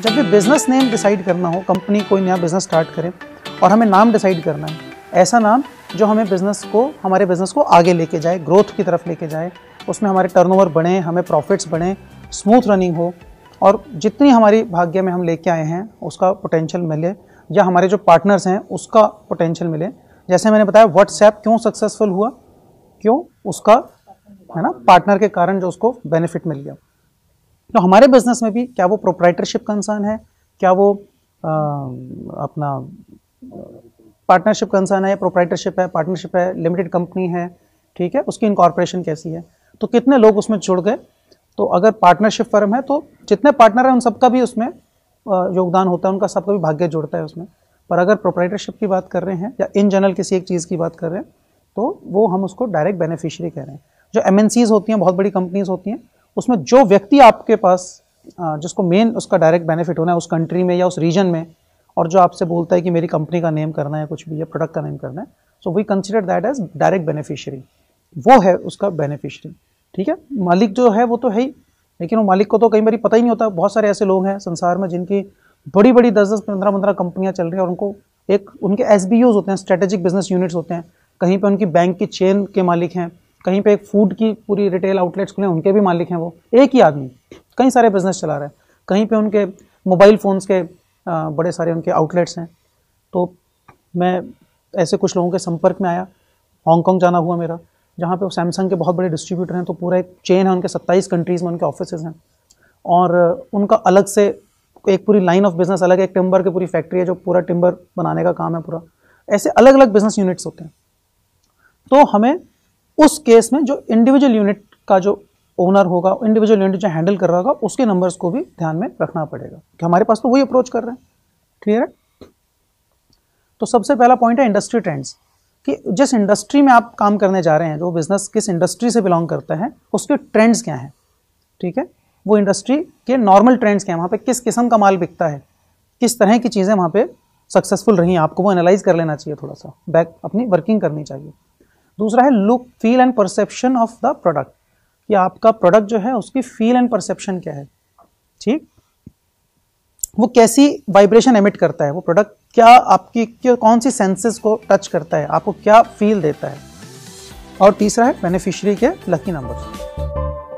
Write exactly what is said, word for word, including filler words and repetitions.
जब भी business name decide करना हो, कंपनी कोई नया बिजनेस स्टार्ट करे और हमें नाम डिसाइड करना है, ऐसा नाम जो हमें बिजनेस को हमारे बिजनेस को आगे लेके जाए, ग्रोथ की तरफ लेके जाए, उसमें हमारे टर्नओवर बढ़े, हमें प्रॉफिट्स बढ़े, स्मूथ रनिंग हो और जितनी हमारी भाग्य में हम लेके आए हैं उसका पोटेंशियल मिले, या हमारे जो पार्टनर्स हैं उसका पोटेंशियल मिले। जैसे मैंने बताया व्हाट्सएप क्यों सक्सेसफुल हुआ, क्यों, उसका है ना पार्टनर के कारण जो उसको बेनिफिट मिल गया। तो हमारे बिजनेस में भी क्या वो प्रोप्राइटरशिप कंसर्न है, क्या वो आ, अपना पार्टनरशिप कंसर्न है या प्रोप्राइटरशिप है, पार्टनरशिप है, लिमिटेड कंपनी है, ठीक है, उसकी इनकॉर्पोरेशन कैसी है, तो कितने लोग उसमें जुड़ गए। तो अगर पार्टनरशिप फर्म है तो जितने पार्टनर हैं उन सबका भी उसमें योगदान होता है, उनका सबका भी भाग्य जुड़ता है उसमें। पर अगर प्रोप्राइटरशिप की बात कर रहे हैं या इन जनरल किसी एक चीज़ की बात कर रहे हैं तो वो हम उसको डायरेक्ट बेनिफिशियरी कह रहे हैं। जो एमएनसीज होती हैं, बहुत बड़ी कंपनीज होती हैं, उसमें जो व्यक्ति आपके पास जिसको मेन उसका डायरेक्ट बेनिफिट होना है उस कंट्री में या उस रीजन में, और जो आपसे बोलता है कि मेरी कंपनी का नेम करना है, कुछ भी या प्रोडक्ट का नेम करना है, so we consider that as direct beneficiary, वो है उसका बेनिफिशियरी। ठीक है, मालिक जो है वो तो है ही, लेकिन वो मालिक को तो कई बार पता ही नहीं होता। बहुत सारे ऐसे लोग हैं संसार में जिनकी बड़ी बड़ी दस दस पंद्रह पंद्रह कंपनियां चल रही हैं और उनको एक उनके एस बी यूज होते हैं, स्ट्रेटेजिक बिजनेस यूनिट्स होते हैं, कहीं पे उनकी बैंक की चेन के मालिक हैं, कहीं पे एक फूड की पूरी रिटेल आउटलेट्स खुले उनके भी मालिक हैं, वो एक ही आदमी कई सारे बिजनेस चला रहा है, कहीं पे उनके मोबाइल फ़ोन्स के आ, बड़े सारे उनके आउटलेट्स हैं। तो मैं ऐसे कुछ लोगों के संपर्क में आया, हांगकॉन्ग जाना हुआ मेरा, जहाँ पे वो सैमसंग के बहुत बड़े डिस्ट्रीब्यूटर हैं, तो पूरा एक चेन है, उनके सत्ताईस कंट्रीज़ में उनके ऑफिसेज हैं और उनका अलग से एक पूरी लाइन ऑफ बिजनेस अलग है, एक टिम्बर की पूरी फैक्ट्री है जो पूरा टिम्बर बनाने का काम है पूरा, ऐसे अलग अलग बिजनेस यूनिट्स होते हैं। तो हमें उस केस में जो इंडिविजुअल यूनिट का जो ओनर होगा, इंडिविजुअल यूनिट जो हैंडल कर रहा होगा, उसके नंबर्स को भी ध्यान में रखना पड़ेगा कि हमारे पास तो वही अप्रोच कर रहे हैं। क्लियर है? तो सबसे पहला पॉइंट है इंडस्ट्री ट्रेंड्स, कि जिस इंडस्ट्री में आप काम करने जा रहे हैं, जो बिजनेस किस इंडस्ट्री से बिलोंग करता है, उसके ट्रेंड्स क्या हैं। ठीक है, वो इंडस्ट्री के नॉर्मल ट्रेंड्स क्या हैं, वहाँ पे किस किस्म का माल बिकता है, किस तरह की चीज़ें वहाँ पे सक्सेसफुल रही हैं, आपको वो एनालाइज कर लेना चाहिए, थोड़ा सा बैक अपनी वर्किंग करनी चाहिए। दूसरा है look, feel and perception of the product, कि आपका प्रोडक्ट जो है उसकी फील एंड परसेप्शन क्या है। ठीक, वो कैसी वाइब्रेशन एमिट करता है, वो प्रोडक्ट क्या आपकी क्या कौन सी सेंसेस को टच करता है, आपको क्या फील देता है। और तीसरा है बेनिफिशियरी के लकी नंबर।